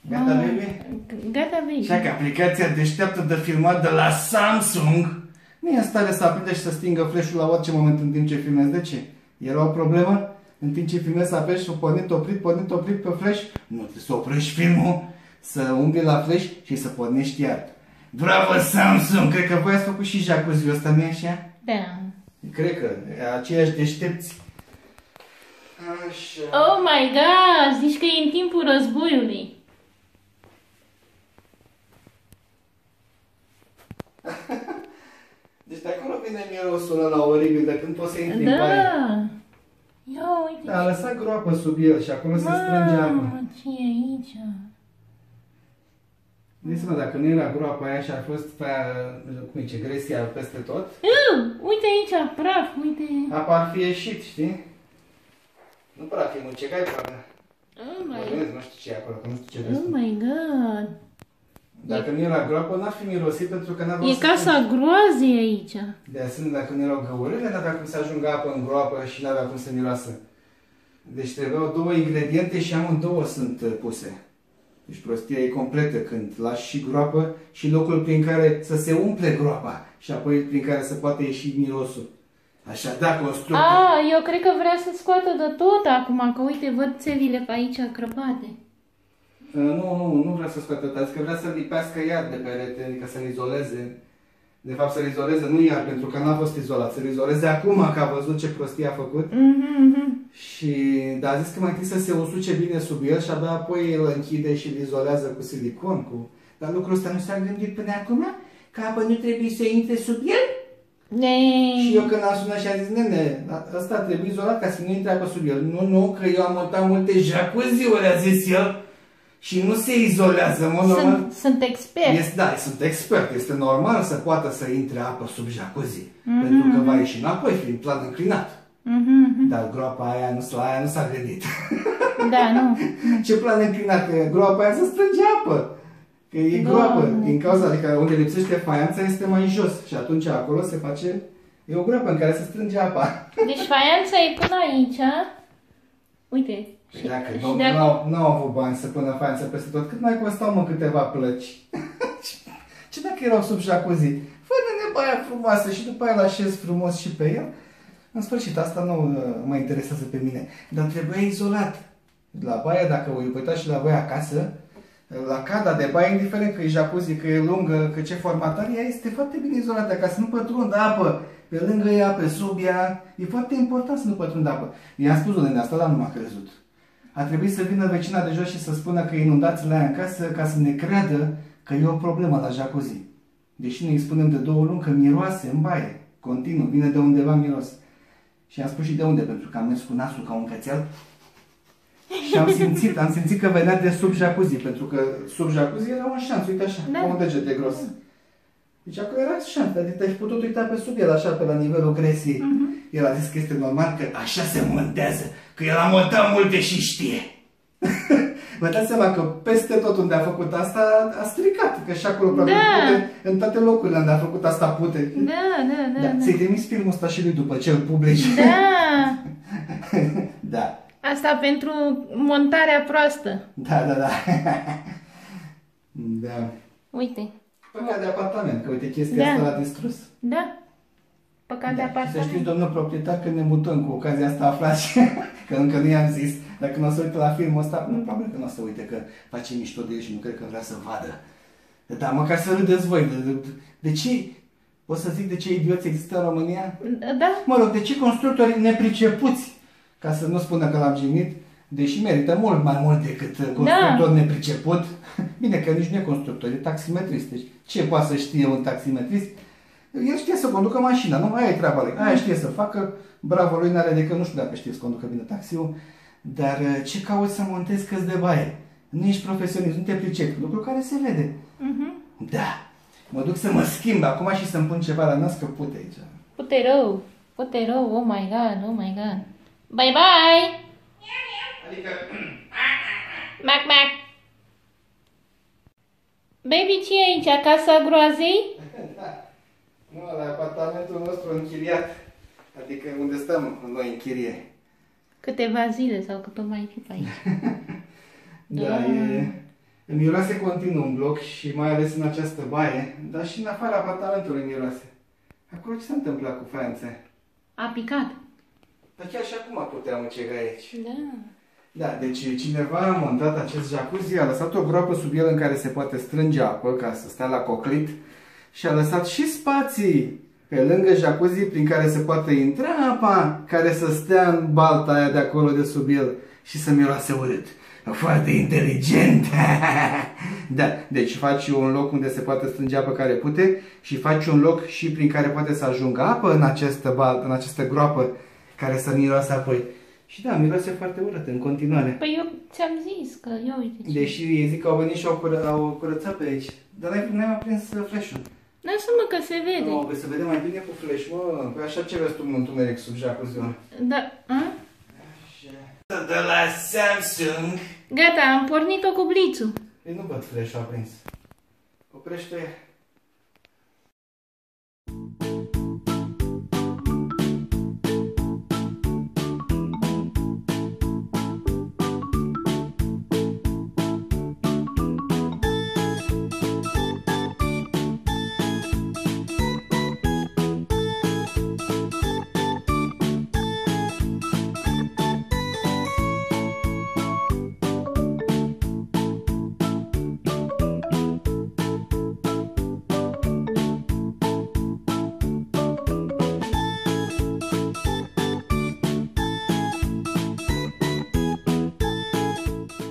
Gata, baby? Gata, baby. Și că aplicația deșteaptă de filmat de la Samsung nu e în stare să aprinde și să stingă flash-ul la orice moment în timp ce filmezi. De ce? Era o problemă? În timp ce filmezi să apeși pornit, oprit pe flash? Nu, trebuie să oprești filmul, să umbli la flash și să pornești iar. Bravo, Samsung! Cred că voi ați făcut și jacuzzi-ul ăsta, nu-i așa? Da. Cred că aceiași deștepți. Așa. Oh my god! Zici că e în timpul războiului. Deci de acolo vine mirosul ăla oribil de când poți să intri în Da. baie. Ia uite. Da, a lăsat groapă sub el și acolo se strânge apă. Ce e aici? Deci, dacă nu era groapa aia și ar fost cum zice, gresia peste tot, Uite aici, praf, uite. apa ar fi ieșit, știi? Nu praf, e mucegai, parcă. Oh my Nu știu ce e acolo, că nu știu ce vezi. Oh my god. Dacă nu era groapă, n-ar fi mirosit pentru că n-avea E casa groazei aici. De asemenea, dacă nu erau găurile, n-avea cum să ajungă apă în groapă și n-avea cum să miroasă. Deci trebuiau două ingrediente și amândouă sunt puse. Deci prostia e completă când lași și groapă și locul prin care să se umple groapa și apoi prin care să poată ieși mirosul. Așa, da, constructor. Eu cred că vrea să scoată de tot acum, că uite, văd țevile pe aici crăpate. Nu vrea să scoată tot, că vrea să lipească iar de perete, adică să-l izoleze. De fapt să-l izoleze, nu iar, pentru că n-a fost izolat, să-l izoleze acum, că a văzut ce prostie a făcut. Dar a zis că mai întâi să se usuce bine sub el și abia apoi îl închide și îl izolează cu silicon. Dar lucrul ăsta nu s-a gândit până acum? Că apă nu trebuie să intre sub el? Și eu când am sunat și am zis, nene, ăsta trebuie izolat ca să nu intre apă sub el. Nu, că eu am montat multe jacuzzi-uri, a zis el. Și nu se izolează, mă, normal. Sunt expert. Da, sunt expert. Este normal să poată să intre apă sub jacuzzi. Pentru că va ieși înapoi, fiind plan înclinat. Dar groapa aia nu s-a gândit. Da, nu. Ce plan înclinat? Că groapa aia să strânge apă. Că e groapă. Din cauza, adică unde lipsește faianța este mai jos. Și atunci acolo se face... E o groapă în care se strânge apa. Deci faianța e până aici. Uite. Dacă nu au avut bani să pună faianță peste tot, cât mai costau, mă, câteva plăci? Ce dacă erau sub jacuzzi? Fă-ne baia frumoasă și după aia l-așez frumos și pe el. În sfârșit, asta nu mă interesează pe mine. Dar trebuie izolat. La baia, dacă vă uitați și la voi acasă, la cada de baie, indiferent că e jacuzzi, că e lungă, că ce formatare, ea este foarte bine izolată, ca să nu pătrundă apă pe lângă ea, pe sub ea. E foarte important să nu pătrundă apă. I-am spus unde asta, dar nu m-a crezut. A trebuit să vină vecina de jos și să spună că inundațiile aia în casă, ca să ne creadă că e o problemă la jacuzzi. Deși noi îi spunem de 2 luni că miroase în baie, continuu, vine de undeva miros. Și am spus și de unde, pentru că am mers cu nasul ca un cățel și am simțit că venea de sub jacuzzi, pentru că sub jacuzzi era un șanț, uite așa, ca un deget de gros. Deci acolo era șanț, adică te-ai putut uita pe sub el, așa, pe la nivelul gresiei. El a zis că este normal, că așa se montează, că el a montat multe și știe. Vă dați seama că peste tot unde a făcut asta a stricat, că și acolo probabil pute, în toate locurile unde a făcut asta pute. Da. Ți-ai trimis filmul ăsta și lui după ce îl publici. Da. Da. Asta pentru montarea proastă. Da. Da. Uite. Păcat de apartament, că uite chestia asta l-a distrus. Da. Păcat de apartament. Să știți, domnul proprietar, că ne mutăm cu ocazia asta aflați, că încă nu i-am zis, dacă nu o să uite la filmul ăsta, probabil că nu o să uite, că face mișto de el și nu cred că vrea să vadă. Dar măcar să râdeți voi. De ce, pot să zic de ce idioți există în România? Da. Mă rog, de ce constructorii nepricepuți, ca să nu spună că l-am jignit, deși merită mult mai mult decât constructor nepriceput. Bine că nici nu e constructor, e taximetrist. Deci ce poate să știe un taximetrist? El știe să conducă mașina, nu? Aia e treaba lui. Aia știe să facă. Bravo lui, n-are decât, nu știu dacă știe să conducă bine taxiul. Dar ce cauți să montezi căți de baie? Nu ești profesionist, nu te pricepi. Lucru care se vede. Da. Mă duc să mă schimb acum și să-mi pun ceva la nas, că pute aici. Pute rău, oh my god. Bye bye! Adică... Mac. Baby, ce e aici? Casa groazei? Da. Nu, la apartamentul nostru închiriat. Adică unde stăm noi în chirie. Câteva zile sau cât o mai fi pe aici. Da, Miroase continuu în bloc și mai ales în această baie, dar și în afara apartamentului miroase. Acolo ce s-a întâmplat cu Franțe? A picat. Dar chiar și acum puteam ucega aici. Da. Da, deci cineva a montat acest jacuzzi, a lăsat o groapă sub el în care se poate strânge apă ca să stea la coclit și a lăsat și spații pe lângă jacuzzi prin care se poate intra apa care să stea în balta aia de acolo de sub el și să miroase urât. Foarte inteligent! Da, deci faci un loc unde se poate strânge apă care pute și faci un loc și prin care poate să ajungă apă în această baltă, în această groapă care să miroase apoi. Și da, miroase foarte urât în continuare. Păi eu ți-am zis că, ia uite ce... Deși ei zic că au venit și au curățat pe aici. Dar n-ai mai prins flash-ul. Lasă-mă că se vede. Nu, să vedem mai bine cu flash, mă. Păi așa ce vezi tu în întuneric sub jacuzzi-ul. Da, a? Așa. De la Samsung. Gata, am pornit-o cu blițul. Ei, nu văd flash-ul aprins. Oprește